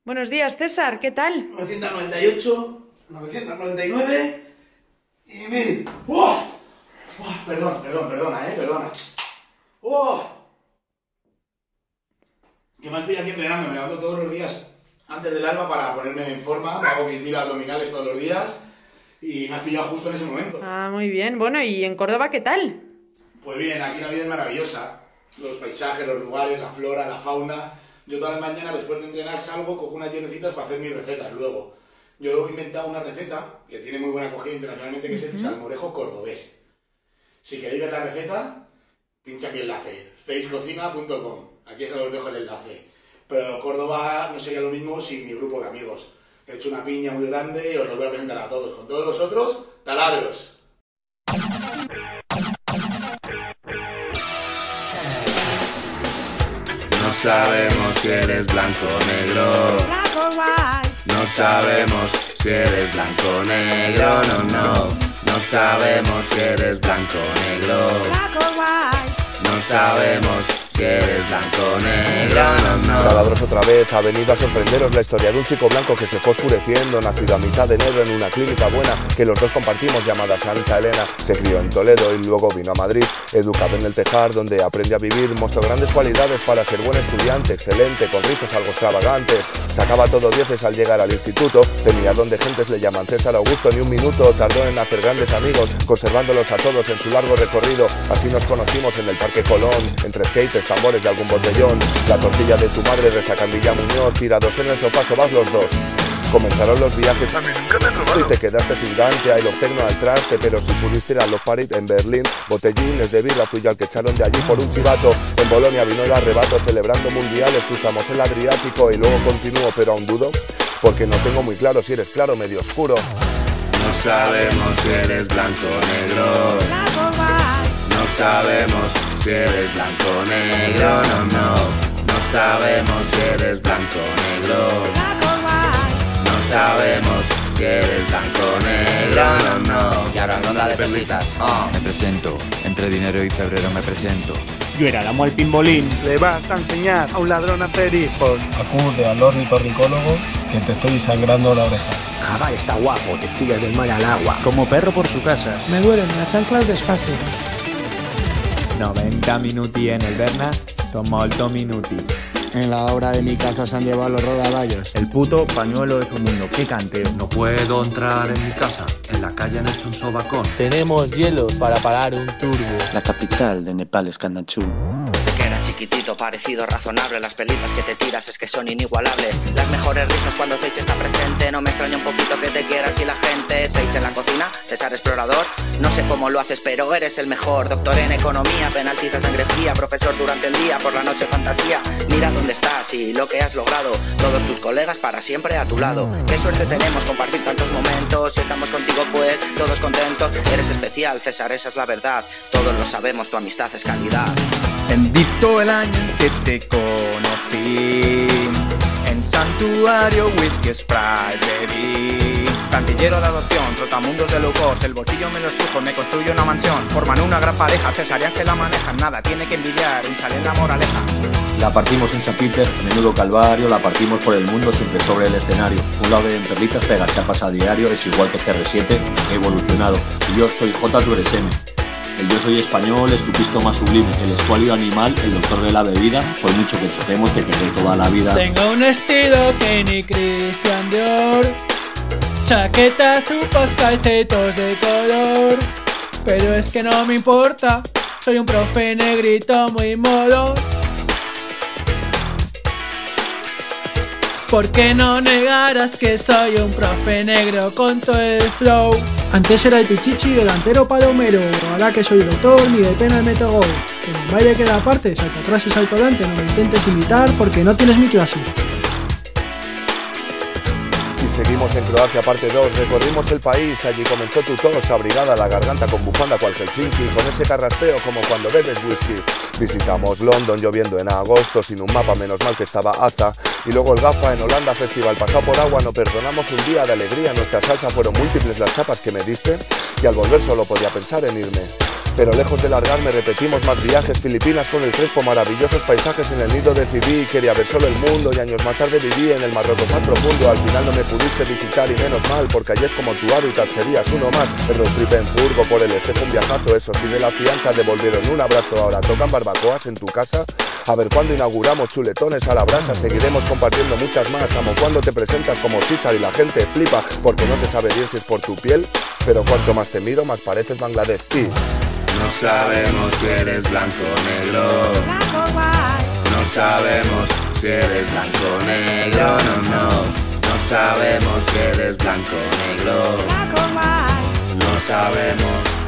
Buenos días, César, ¿qué tal? 998, 999 y 1000. ¡Uah! Perdona. ¡Oh! Que me has pillado aquí entrenando, me levanto todos los días antes del alba para ponerme en forma, me hago mis 1000 abdominales todos los días y me has pillado justo en ese momento. Ah, muy bien. Bueno, ¿y en Córdoba qué tal? Pues bien, aquí la vida es maravillosa. Los paisajes, los lugares, la flora, la fauna. Yo todas las mañanas después de entrenar salgo, cojo unas llenecitas para hacer mis recetas luego. Yo he inventado una receta que tiene muy buena acogida internacionalmente, que es el salmorejo cordobés. Si queréis ver la receta, pincha aquí el enlace, facecocina.com. Aquí os dejo el enlace. Pero Córdoba no sería lo mismo sin mi grupo de amigos. He hecho una piña muy grande y os lo voy a presentar a todos. Con todos vosotros, taladros. No sabemos si eres blanco o negro. No sabemos si eres blanco o negro, no. No sabemos si eres blanco o negro. No sabemos si eres blanco o negro, no. Taladros otra vez ha venido a sorprenderos la historia de un chico blanco que se fue oscureciendo, nacido a mitad de enero en una clínica buena que los dos compartimos llamada Santa Elena. Se crió en Toledo y luego vino a Madrid, educado en el Tejar, donde aprende a vivir, mostró grandes cualidades para ser buen estudiante, excelente, con rizos algo extravagantes, sacaba todo 10 al llegar al instituto, tenía don de gentes, le llaman César Augusto, ni un minuto tardó en hacer grandes amigos, conservándolos a todos en su largo recorrido. Así nos conocimos en el Parque Colón, entre skates, tambores de algún botellón, la tortilla de tu madre resaca en Villa Muñoz, tirados en el sofá sobas los dos. Comenzaron los viajes y te quedaste sin Dante, I Love Techno al traste, pero si pudiste ir a los Paris en Berlín, botellines de birra fui yo al que echaron de allí por un chivato. En Bolonia vino el arrebato, celebrando mundiales, cruzamos el Adriático y luego continúo, pero aún dudo, porque no tengo muy claro si eres claro o medio oscuro. No sabemos si eres blanco o negro. No sabemos si eres blanco o negro, no. No sabemos si eres blanco o negro. No sabemos si eres blanco o negro, no. Y ahora ronda de perlitas. Me presento, entre dinero y febrero me presento. Yo era el amo al pimbolín. Le vas a enseñar a un ladrón a hacer hijos. Acude al ornitorrincólogo que te estoy sangrando la oreja. Jabal está guapo, te tiras del mar al agua. Como perro por su casa. Me duelen las chanclas desfase. 90 minuti en el Berna, son molto minuti. En la obra de mi casa se han llevado los rodaballos. El puto pañuelo de su mundo, qué canteo. No puedo entrar en mi casa, en la calle han hecho un sobacón. Tenemos hielos para parar un turbo. La capital de Nepal es Kandachú. Desde que era chiquitito, parecido razonable. Las pelitas que te tiras es que son inigualables. Las mejores risas cuando Zeiche está presente. No me extraña un poquito que te quieras y la gente. Zeiche en la cocina, César explorador. No sé cómo lo haces, pero eres el mejor. Doctor en economía, penaltis a sangre fría. Profesor durante el día, por la noche fantasía. Mira dónde estás y lo que has logrado. Todos tus colegas para siempre a tu lado. Qué suerte tenemos compartir tantos momentos. Si estamos contigo pues todos contentos. Eres especial, César, esa es la verdad. Todos lo sabemos, tu amistad es calidad. Bendito el año en que te conocí. En Santuario, whisky, Sprite, bebí. Cantillero de adopción, trotamundos de Lucos. El bolsillo me lo estujo, me construyo una mansión. Forman una gran pareja, César y Ángel la manejan. Nada tiene que envidiar, un chalet en la moraleja. La partimos en San Peter, menudo calvario. La partimos por el mundo, siempre sobre el escenario. Un lado de perlitas pega chapas a diario. Es igual que CR7, he evolucionado. Si yo soy J, tú eres M. El yo soy español es tu pisto más sublime. El escuálio animal, el doctor de la bebida. Por mucho que choquemos, te quedé toda la vida. Tengo un estilo que ni Christian Dior. Chaqueta, zupas, calcetos de color. Pero es que no me importa. Soy un profe negrito muy modo. ¿Por qué no negarás que soy un profe negro con todo el flow? Antes era el pichichi delantero palomero. Ahora que soy doctor, ni de pena meto gol. En el baile queda aparte, salto atrás y salto delante. No me intentes imitar porque no tienes mi clase. Seguimos en Croacia parte 2, recorrimos el país, allí comenzó tu tos, abrigada la garganta con bufanda cual Helsinki, con ese carraspeo como cuando bebes whisky. Visitamos London lloviendo en agosto, sin un mapa, menos mal que estaba Aza, y luego el Gafa en Holanda, festival pasado por agua, no perdonamos un día de alegría, nuestra salsa fueron múltiples las chapas que me diste, y al volver solo podía pensar en irme. Pero lejos de largarme repetimos más viajes. Filipinas con el Crespo, maravillosos paisajes. En el nido decidí, quería ver solo el mundo. Y años más tarde viví en el Marruecos más profundo. Al final no me pudiste visitar y menos mal, porque allí es como tu hábitat, serías uno más. El road trip en furgo por el este fue un viajazo. Eso sí, de la fianza devolvieron un abrazo. Ahora tocan barbacoas en tu casa. A ver cuándo inauguramos chuletones a la brasa. Seguiremos compartiendo muchas más. Amo cuando te presentas como César y la gente flipa, porque no se sabe bien si es por tu piel, pero cuanto más te miro más pareces Bangladesh. Y no sabemos si eres blanco o negro. No sabemos si eres blanco o negro. No sabemos si eres blanco o negro. No sabemos.